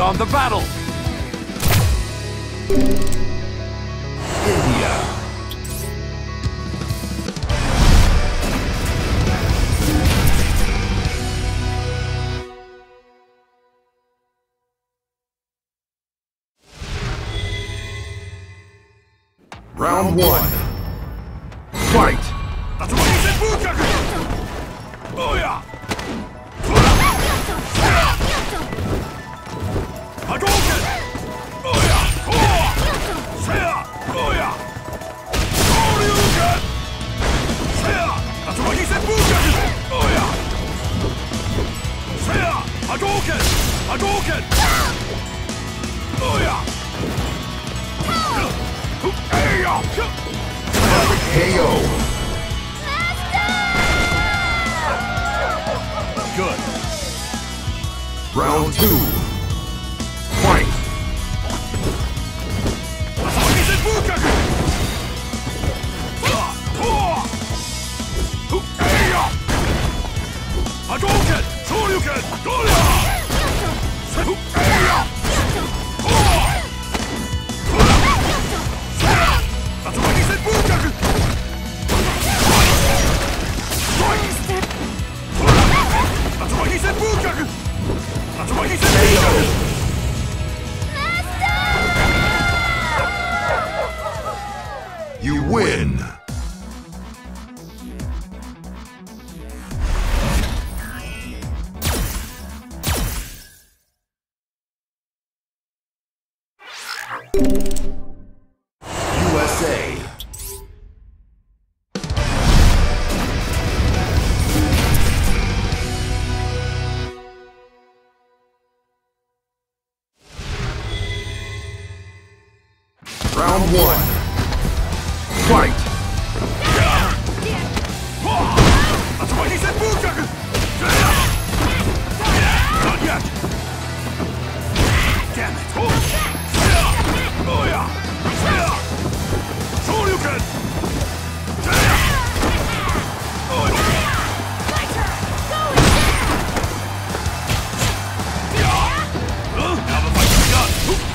on the battle! India. Round 1. Fight! KO. Good. Round 2. Fight. Hadouken! Shoryuken! You win! USA. Round 1. Fight! Not yet! Damn it! Shoryuken! Now the fight's begun!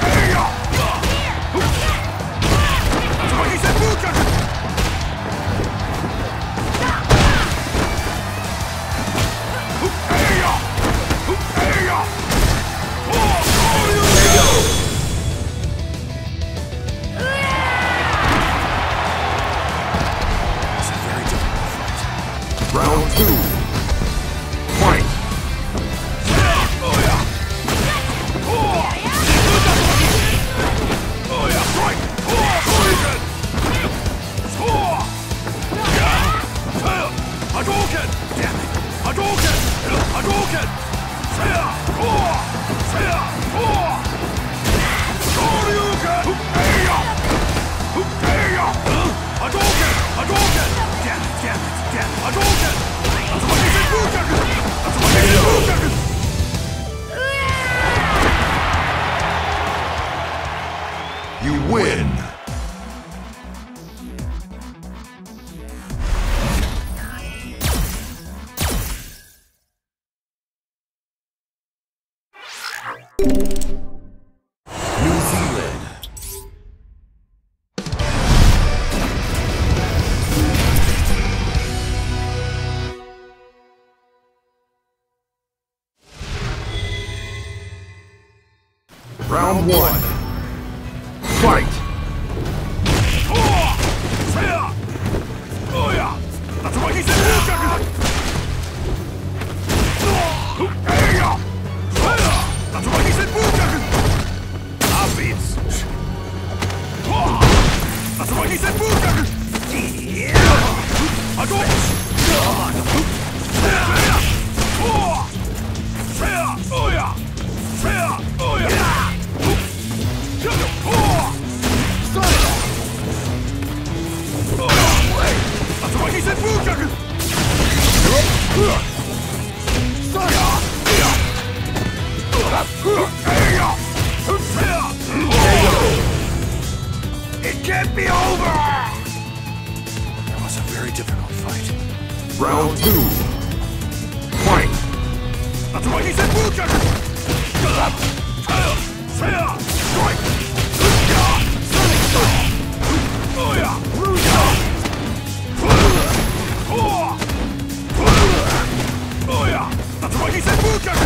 Round 2. Fight! Hadouken! Damn it! Hadouken! Hadouken! Shoryuken! Hadouken! Hadouken! Damn it! Damn it! Damn it! Hadouken! You win! New Zealand. Round 1. Fight! It can't be over! That was a very difficult fight. Round 2. Fight! That's what he said, Bukaku!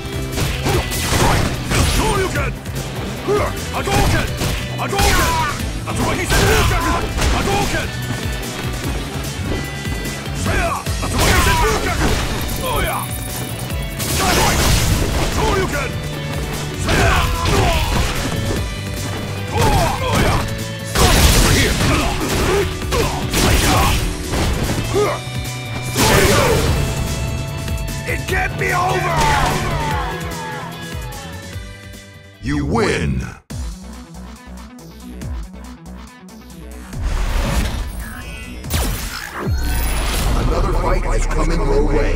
Shoryuken! Hadouken! Hadouken! That's what he said, Bukaku! Hadouken! That's what he said, Bukaku! Oh yeah! Shoryuken! Oh yeah! Over here! It can't be over! You win! Another fight is coming your way.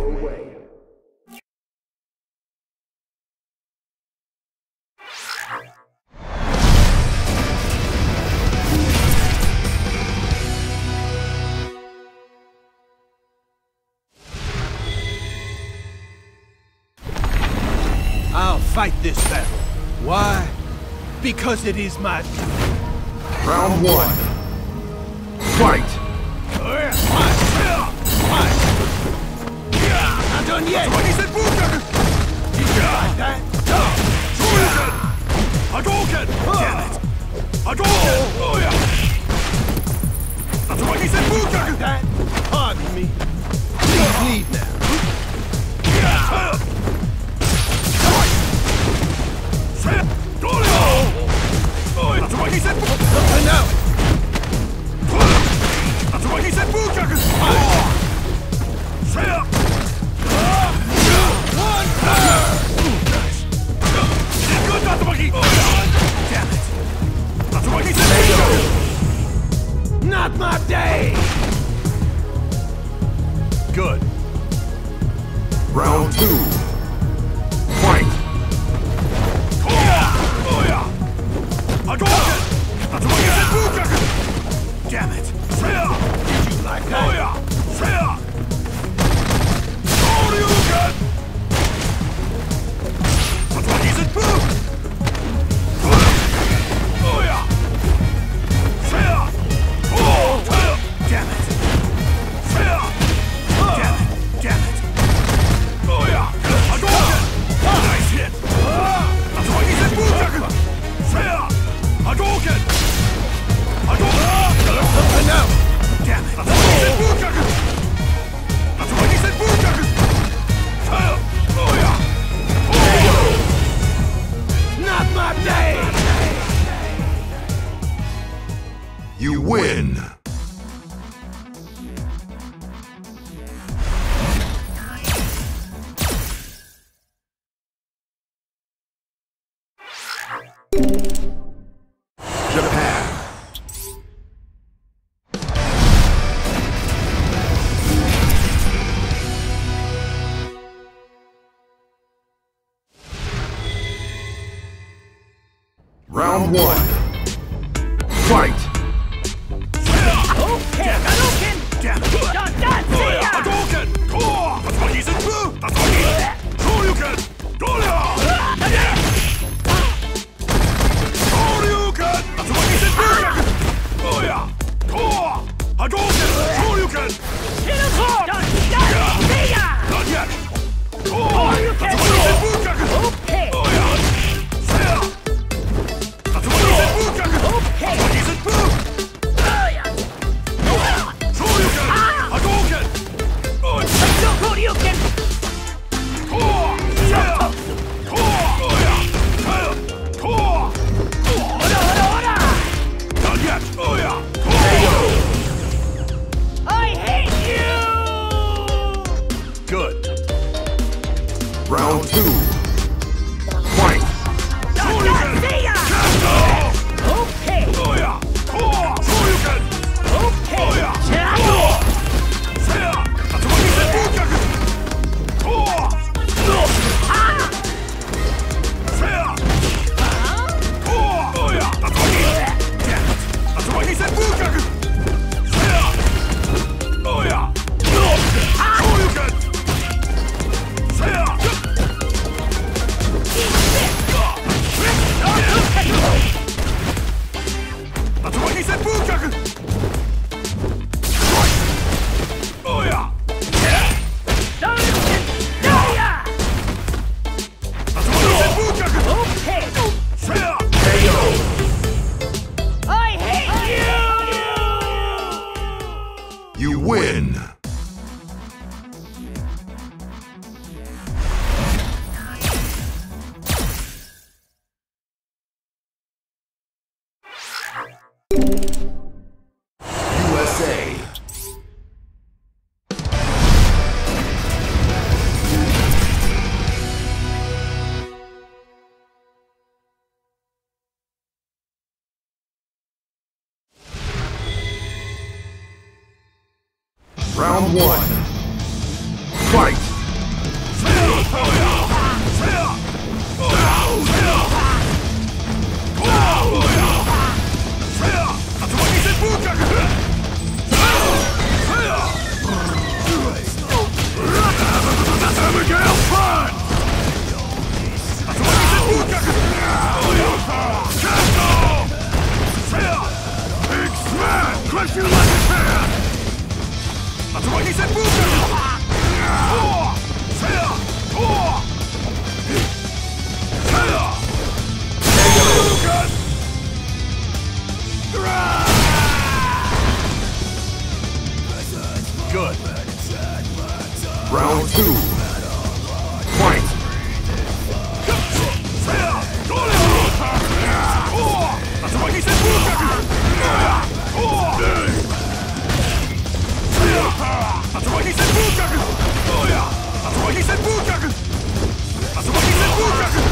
I'll fight this battle. Why? Because it is my duty. Round one. Fight! Not done yet! That's what he said, Bukaku! Like that? Shoryuken! Hadouken! Damn it! Hadouken! Oh yeah! That's what he said, Bukaku! That? Pardon me. Please leave now. That's what he said, Something out! That's what he said, Bukaku! Good, Tatsumaki! Damn it! That's what he said, Bukaku! Not my day! Good. Round two. Fight! Oh yeah! Hadouken! That's what he said, Bukaku! Damn it! Did you like that? Oh yeah! Shoryuken! That's what he said, Boo! Oh yeah! Oh! Damn it! Damn it! Oh yeah! Hadouken! Nice hit! That's what he said, Bukaku! Hadouken! Something out! Damn it! That's what he said, Bukaku! That's what he said, Bukaku! Oh yeah! Not my day! You win! Japan. Round one. Fight! Okay, Hadouken! Damn it! Hadouken! That's what he said, Boo! That's what he said! Shoryuken! Shoryuken! That's what he said, Bukaku! Oh yeah! Hadouken! Shoryuken! Not yet! That's what he said, Bukaku! Okay! Oh yeah! That's what he said, Bukaku! Okay! That's what he said, Boo! Shoryuken! Hadouken! Oh, Shoryuken! Not yet! Oh yeah! I hate you! Good. Round two. Fight! Shoryuken! Okay! Oh yeah! Shoryuken! Okay! Oh yeah! That's what he said, Bukaku! Oh yeah! That's what he said! Damn it! That's what he said, Bukaku! Oh yeah! Shoryuken! Round one. Fight! Abigail Prime! Big smash! Crush you like a can! That's what he said! Good. Round two. Fight! That's what he said! That's what he said! That's what he said! That's what he said!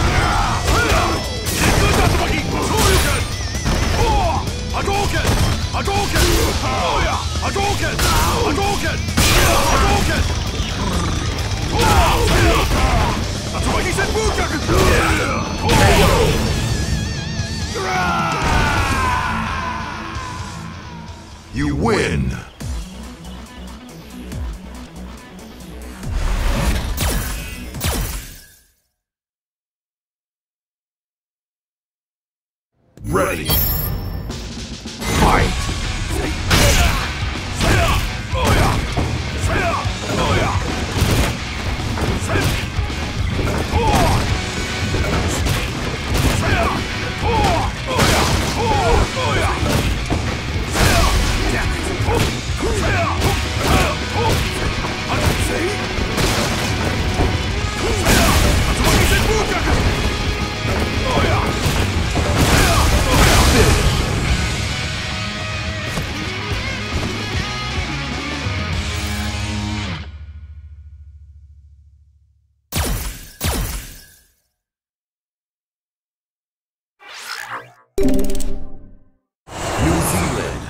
Hadouken! Hadouken! Hadouken! Hadouken! Hadouken! That's what he said! You win! Ready! Fight! New Zealand.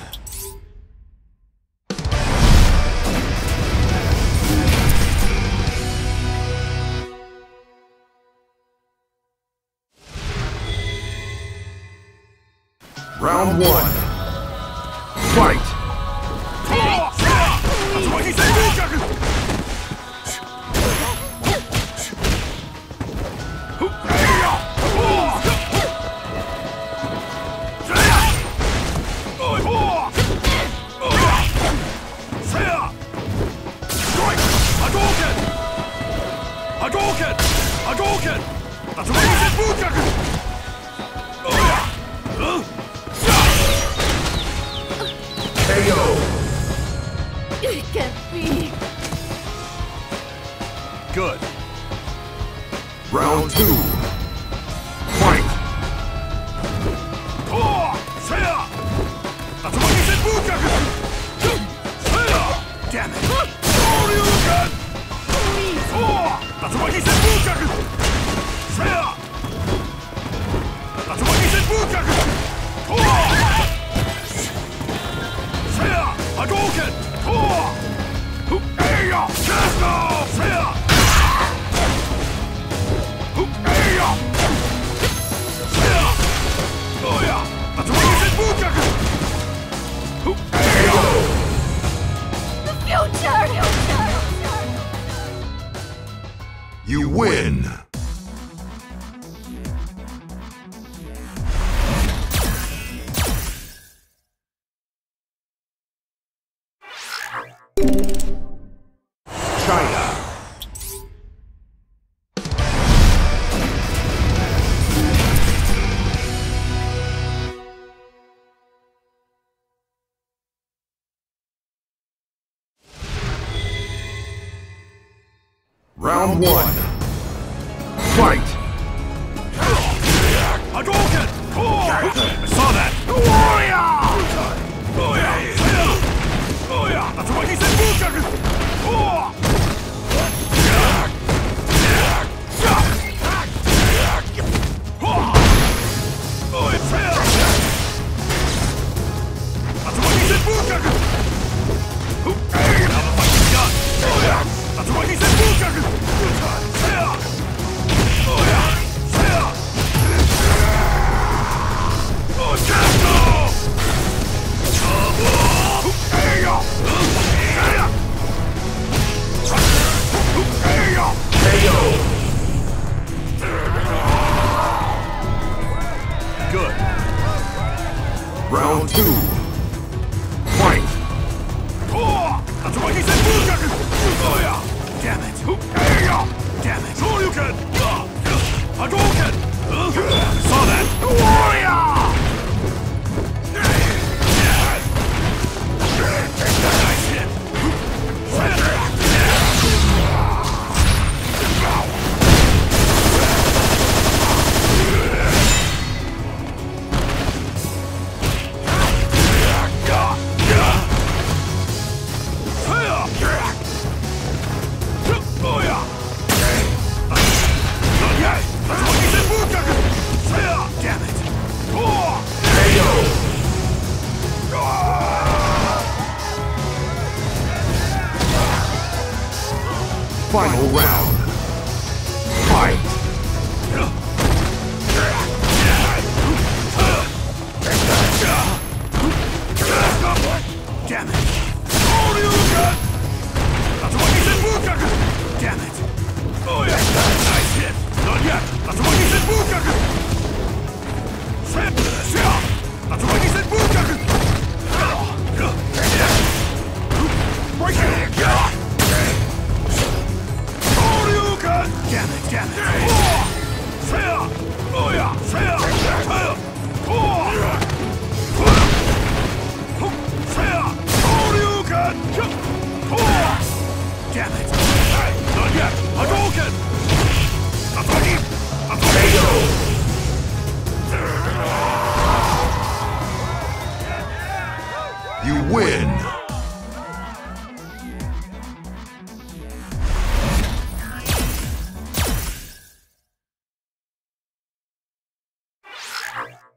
Round one. Fight! That's what he said! Hadouken! Hadouken! That's what he said! KO! It can't be. Good. Round two. Fight! That's what he said! Damn it! Hadouken! That's what he said! That's what he said! Hadouken! That's what he said! The future! You win! China. Round one. Fight! Hadouken! I saw that! Warrior! That's what he said! That's what he said! Now the fight is done!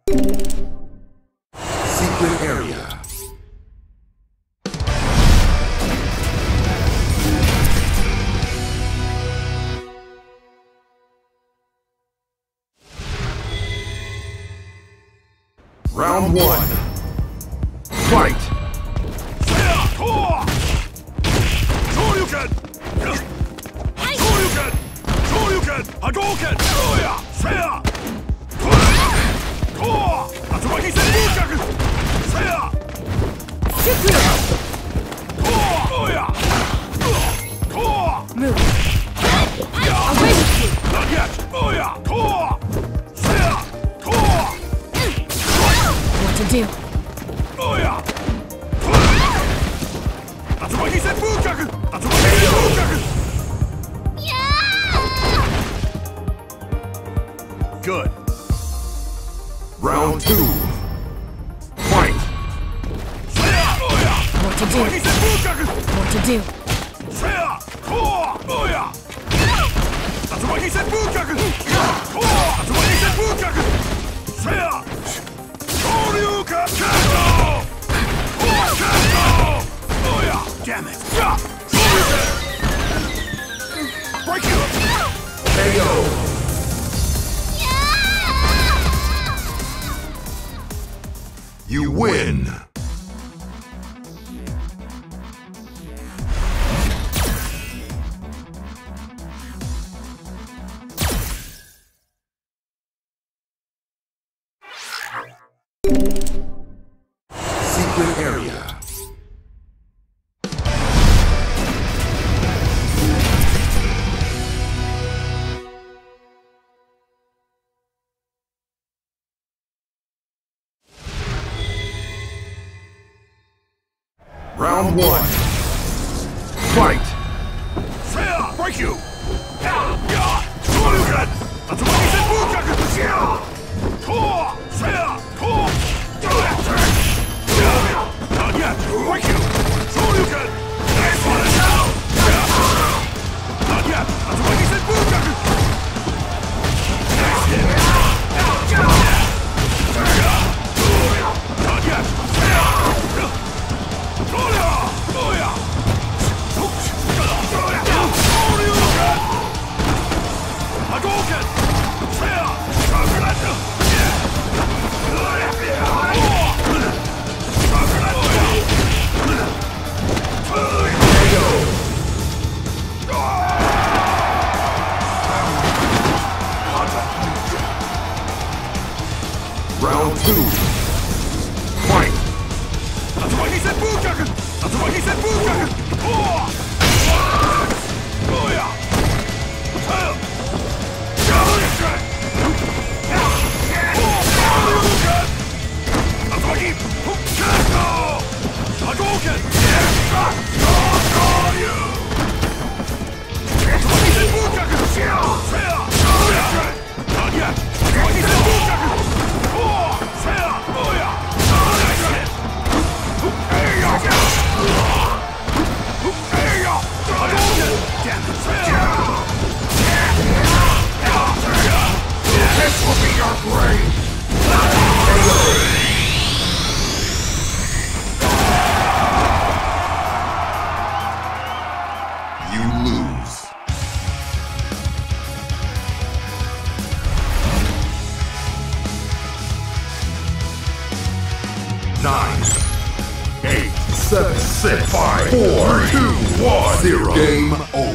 Secret area. Round 1. Fight! Shoryuken! Shoryuken! Shoryuken! Hadouken! Shea! Tatsumaki Senbunkaku! Shea! Move. Away with you. Not yet! Shea! What to do? Tatsumaki Senbunkaku! Tatsumaki Senbunkaku! Good. Round 2. Fight! What to do? What to do? Tatsumaki Senbunkaku! Tatsumaki Senbunkaku! Shoryuken! Damn it! Shoryuken! Break you! KO! You win! Secret area. Round 1. Fight! Break you! Shoryuken! Tatsumaki Senbunkaku! Not yet! Break you! Shoryuken! Not yet! Tatsumaki Senbunkaku! Not yet! Hadouken! Round 2. Fight! Tatsumaki Senbunkaku! Tatsumaki Senbunkaku! This will be your grave! You lose. Nine, 8, 7, 6, 5, 4, 2, 1, 0. Game over.